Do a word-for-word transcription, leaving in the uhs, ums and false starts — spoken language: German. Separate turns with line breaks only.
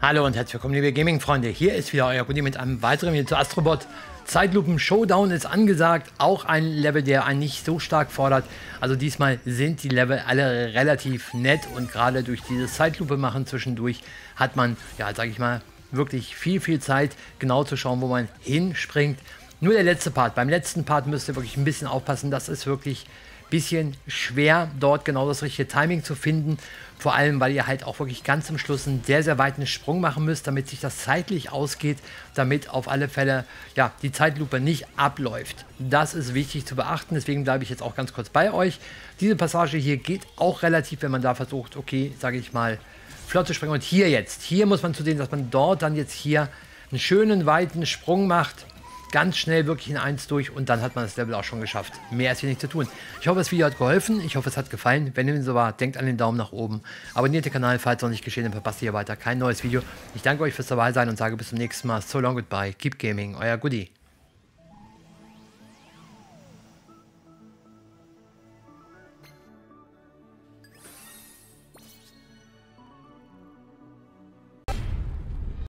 Hallo und herzlich willkommen, liebe Gaming-Freunde. Hier ist wieder euer Goodie mit einem weiteren Video zu Astrobot. Zeitlupen Showdown ist angesagt. Auch ein Level, der einen nicht so stark fordert. Also diesmal sind die Level alle relativ nett. Und gerade durch dieses Zeitlupe machen zwischendurch hat man, ja, sag ich mal, wirklich viel, viel Zeit, genau zu schauen, wo man hinspringt. Nur der letzte Part. Beim letzten Part müsst ihr wirklich ein bisschen aufpassen. Das ist wirklich ein bisschen schwer, dort genau das richtige Timing zu finden. Vor allem, weil ihr halt auch wirklich ganz zum Schluss einen sehr, sehr weiten Sprung machen müsst, damit sich das zeitlich ausgeht, damit auf alle Fälle ja, die Zeitlupe nicht abläuft. Das ist wichtig zu beachten, deswegen bleibe ich jetzt auch ganz kurz bei euch. Diese Passage hier geht auch relativ, wenn man da versucht, okay, sage ich mal, flott zu springen. Und hier jetzt, hier muss man zu sehen, dass man dort dann jetzt hier einen schönen, weiten Sprung macht. Ganz schnell wirklich in eins durch und dann hat man das Level auch schon geschafft. Mehr ist hier nicht zu tun. Ich hoffe, das Video hat geholfen. Ich hoffe, es hat gefallen. Wenn dem so war, denkt an den Daumen nach oben. Abonniert den Kanal, falls noch nicht geschehen, dann verpasst ihr hier weiter kein neues Video. Ich danke euch fürs dabei sein und sage bis zum nächsten Mal. So long, goodbye. Keep gaming. Euer Goodie.